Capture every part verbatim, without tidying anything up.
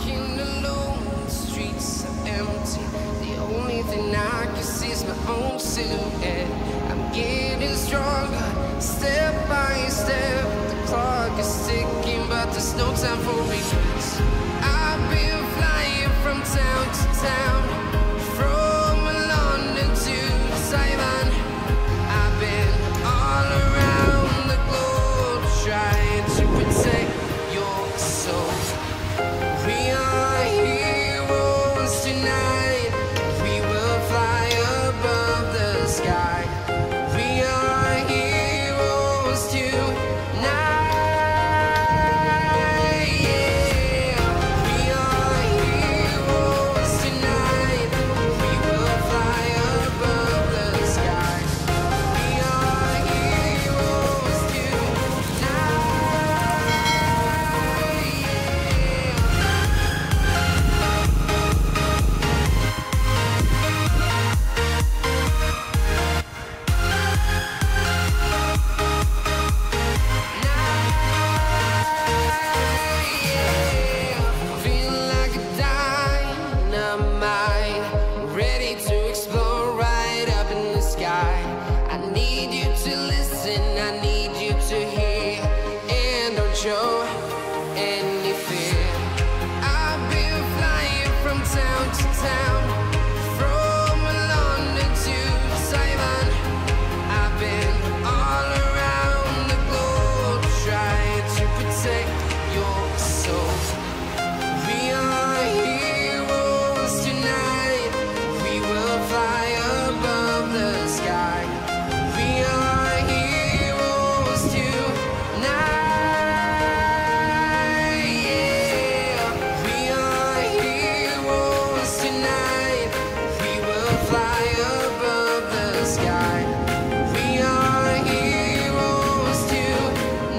walking alone, the streets are empty. The only thing I can see is my own silhouette. I'm getting stronger, step by step. The clock is ticking, but there's no time for regrets. I've been flying from town to town, from London to Taiwan. I've been all around the globe trying to protect your soul. We are heroes tonight. We will fly above the sky. We are heroes tonight. Yeah. We are heroes tonight. We will fly above the sky. We are heroes tonight. Feel like a dynamite, ready to explode right up in the sky. I need you to listen, I need you to hear, and don't show any fear. I've been flying from town to town, from London to Taiwan. I've been all around the globe trying to protect your soul. We are heroes tonight. We will fly above the sky. We are heroes tonight. Yeah. We are heroes tonight. We will fly above the sky. We are heroes tonight.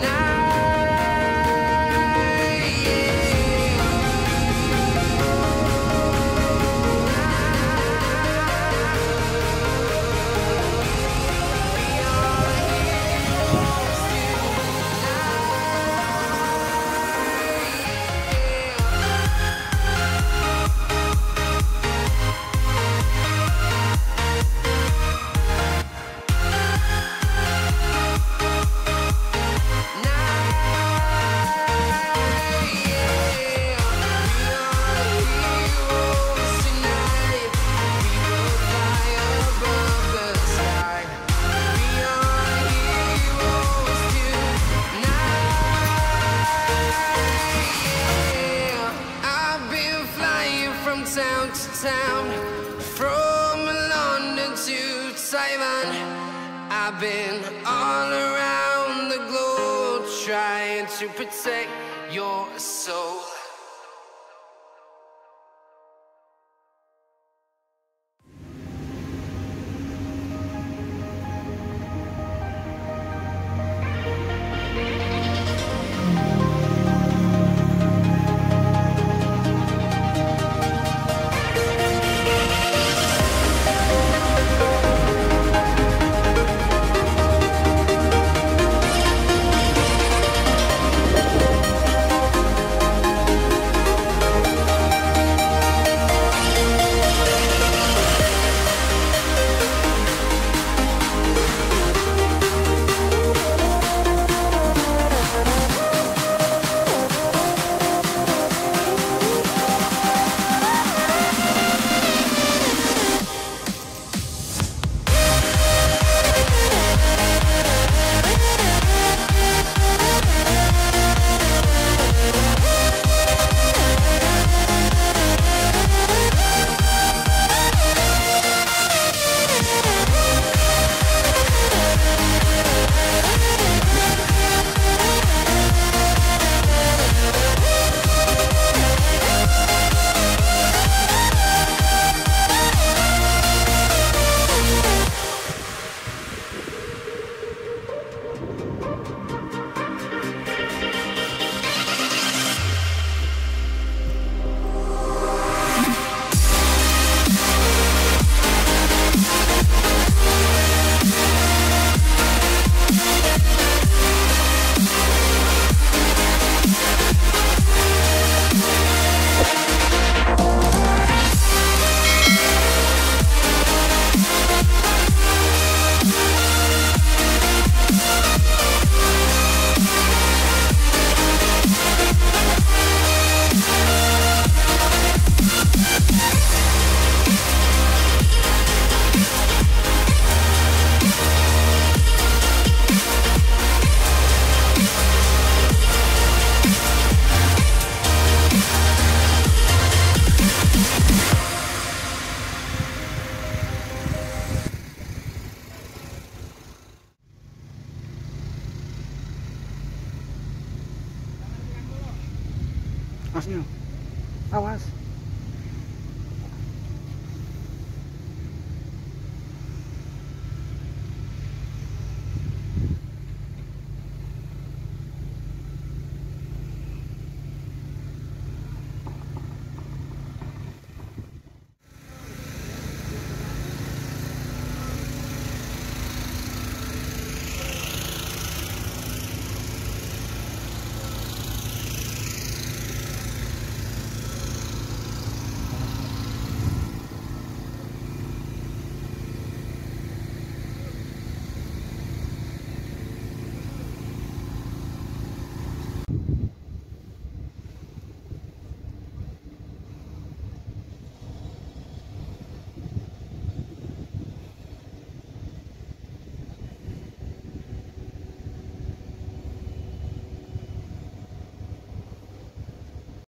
Town to town, from London to Taiwan. I've been all around the globe trying to protect your soul. Masnya, awas.